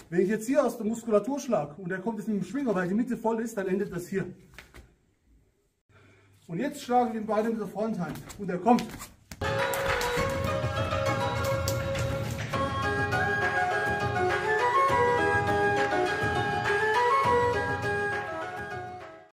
Wenn ich jetzt hier aus der Muskulatur schlage und der kommt jetzt mit dem Schwinger, weil die Mitte voll ist, dann endet das hier. Und jetzt schlagen wir beide mit der Fronthand und er kommt.